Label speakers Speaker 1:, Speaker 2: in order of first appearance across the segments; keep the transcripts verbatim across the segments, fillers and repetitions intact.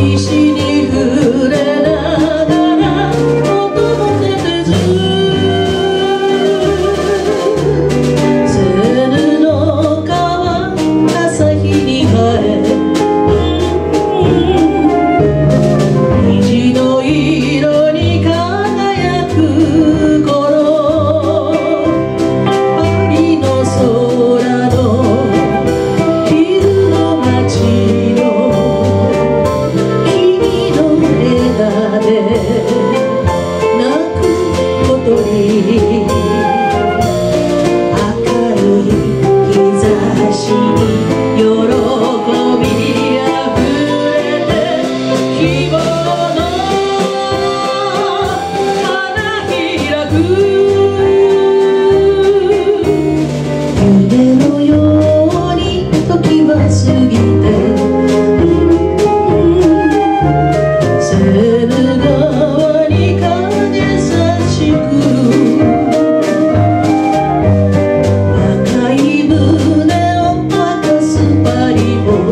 Speaker 1: 石に触れながら音も出てずセルの川朝日に映え虹の色に輝く頃パリの空の昼の街の木の枝で泣く小鳥明るい日差しに喜びあふれて希望の花開く夢のように時は過ぎてセル川に風差し来る赤い胸を明かすパリを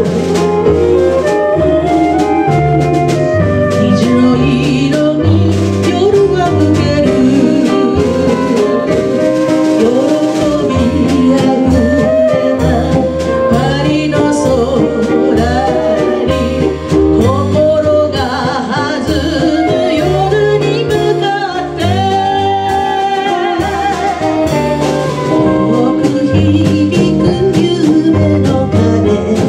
Speaker 1: 虹の色に夜は更ける喜びあふれたパリの空に心が弾む夜に向かって遠く響く夢の鐘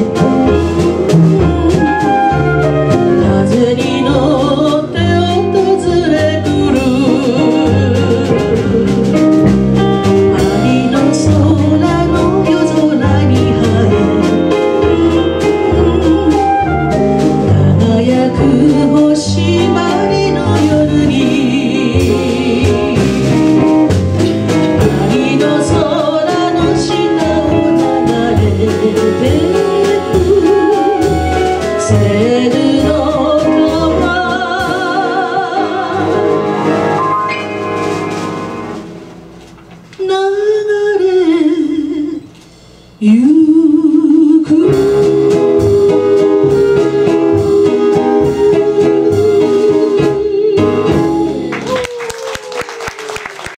Speaker 1: 風に乗って訪れ来るパリの空の夜空に映え輝く星パリの夜にパリの空の下を流れてくセルの川流れゆ